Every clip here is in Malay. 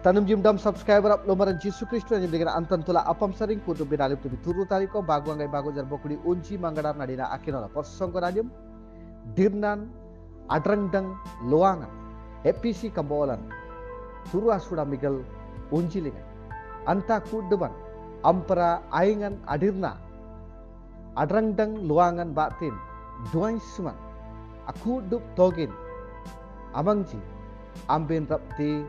Tanam jimdam subscriber up lomaran Jisu Kristo yang dengan antan tula apam sering kudu binalip tu bituru tariko bagu anggai bagu jar bokudi unci manggadar nadina akinola porsong koradium dirnan adrangdang luangan EPC kambolan turu asuda miguel unci lingan anta kuduban ampara aingan adirna adrangdang luangan batin duai suman aku dup togin amangji ambin rapti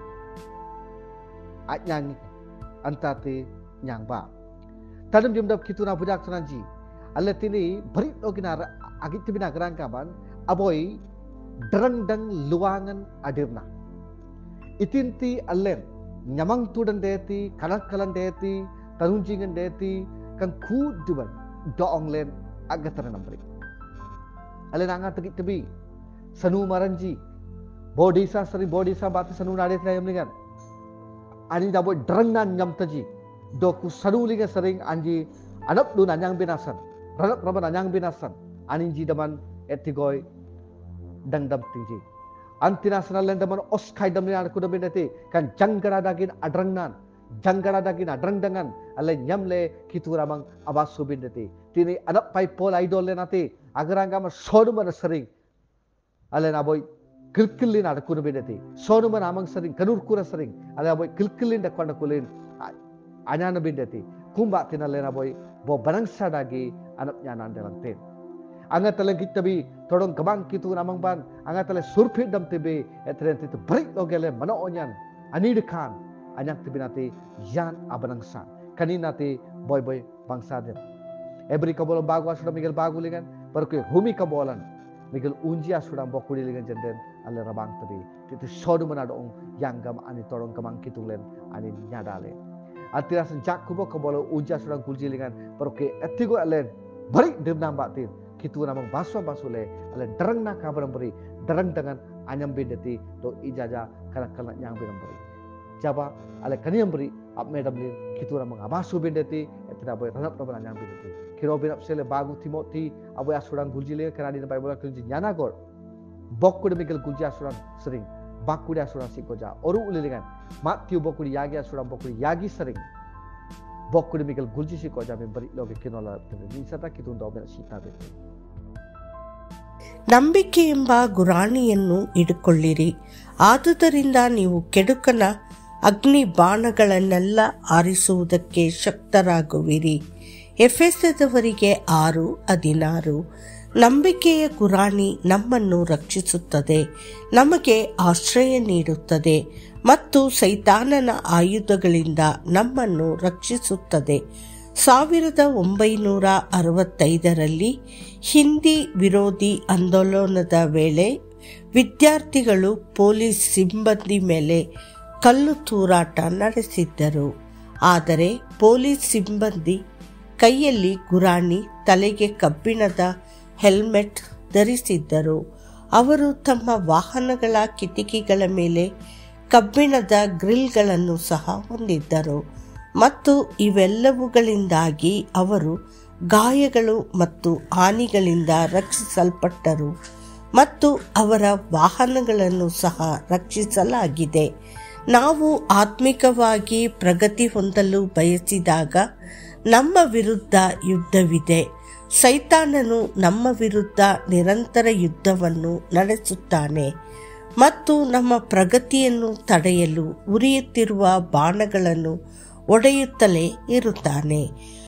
nyang antati nyang ba tadam jumdap kituna budak tunanji alat ini berit ogina agit tibina gerangkaman aboy derangdang luangan adirna itinti alen nyamang tudan deti kalan deti tarunjingan deti kan kuduban doong len agatara nambri alen anga tegit tebi sanu maranji bodisa seri bodisa batu sanu nade trayam lingan ani daboy derangnan nyam taji doku sadulinga sering anji anap du nanyang binasan ranap raban nanyang binasan aninji daman etigoy dangdam tingji antina sanalan daman oskai damni aku dabinati kan janggara dagin adrangnan janggara dagin adrangdangan ale nyamle kituramang abasu bindati tini anap pai pol idol nati agaranga ma soduma sering ale naboy kilkilin ada kuno bedati sonu man amang sering kanur kura sering ada boy kilkilin da kwanda kulin anyana bedati kumba tinalena boy bo barangsa dagi anap nyana andalang ten anga tale gitabi todong kabang kitu namang ban anga tale surfi dam tebe etren titu break logele mana onyan anid khan anyak tibinati yan abanangsa kaninati boy bangsa den every kabolo bagu asuda miguel bagu lingan barke humi kabolan miguel unji asuda bokudi lingan jenden ale rabang tabi titu sodu manadong yanggam ani torong kamang kitulen ani nyadale atira senjak kubo kebolo uja surang kuljilingan perke etigo alen bari dirnam batin kitu namang basule ale derang na kabar beri derang dengan anyam bedeti to ijaja kana nyang bedam beri jaba ale kaniam beri ap medam lin kitu namang abasu bedeti etira boy ranap to anyam bedeti kiro bedap sele bagu timoti aboy asurang kuljilingan kana di bible kulji nyana gor bokkude miguel gulja asuran sering bakkude asuran sikoja oru ulilingan matthew bokkude yagi asuran bokkude yagi sering bokkude miguel gulji sikoja me bari loge kinola ni sata kitunda ಒಬ್ಬ ಸೀತಾ ಬೇಕು ನಂಬಿಕೆ ಎಂಬ ಗುರಾಣಿಯನ್ನು ಇಟ್ಟುಕೊಳ್ಳಿರಿ ಆದುದರಿಂದ ನೀವು ಕೆಡುಕನ ಅಗ್ನಿ ಬಾಣಗಳನ್ನೆಲ್ಲ ಆರಿಸುವುದಕ್ಕೆ ಶಕ್ತರಾಗುವಿರಿ ಎಫೆಸದವರಿಗೆ 6:16 ನಂಬಿಕೆಯ ಗುರಾಣಿ ನಮ್ಮನ್ನು ರಕ್ಷಿಸುತ್ತದೆ ನಮಗೆ ಆಶ್ರಯ ನೀಡುತ್ತದೆ ಮತ್ತು ಸೈತಾನನ ಆಯುಧಗಳಿಂದ ನಮ್ಮನ್ನು ರಕ್ಷಿಸುತ್ತದೆ 1965ರಲ್ಲಿ ಹಿಂದಿ ವಿರೋಧಿ ಆಂದೋಲನದ ವೇಳೆ ವಿದ್ಯಾರ್ಥಿಗಳು ಪೊಲೀಸ್ ಸಿಬ್ಬಂದಿ ಮೇಲೆ ಕಲ್ಲು ತೂರಾಟ ನಡೆಸಿದ್ದರು. ಆದರೆ ಪೊಲೀಸ್ ಸಿಬ್ಬಂದಿ ಕೈಯಲ್ಲಿ ಗುರಾಣಿ ತಲೆಗೆ ಕಬ್ಬಿಣದ ಹೆಲ್ಮೆಟ್ ಧರಿಸಿದ್ದರು. ಅವರು ತಮ್ಮ ವಾಹನಗಳ ಕಿಟಕಿಗಳ ಮೇಲೆ ಕಬ್ಬಿಣದ ಗ್ರಿಲ್ಗಳನ್ನು ಸಹ ಹೊಂದಿದ್ದರು ಮತ್ತು ಇವೆಲ್ಲವುಗಳಿಂದಾಗಿ ಅವರು ಗಾಯಗಳು ಮತ್ತು ಹಾನಿಗಳಿಂದ ರಕ್ಷಿಸಲ್ಪಟ್ಟರು ಮತ್ತು ಅವರ ವಾಹನಗಳನ್ನು ಸಹ ರಕ್ಷಿಸಲಾಗಿದೆ. ನಾವು ಆತ್ಮಿಕವಾಗಿ ಪ್ರಗತಿ ಹೊಂದಲು ಬಯಸಿದಾಗ ನಮ್ಮ ವಿರುದ್ಧ ಯುದ್ಧವಿದೆ. ಸೈತಾನನು ನಮ್ಮ ವಿರುದ್ಧ ನಿರಂತರ ಯುದ್ಧವನ್ನು ನಡೆಸುತ್ತಾನೆ ಮತ್ತು ನಮ್ಮ ಪ್ರಗತಿಯನ್ನು ತಡೆಯಲು ಉರಿಯುತ್ತಿರುವ ಬಾಣಗಳನ್ನು ಒಡೆಯುತ್ತಲೇ ಇರುತ್ತಾನೆ.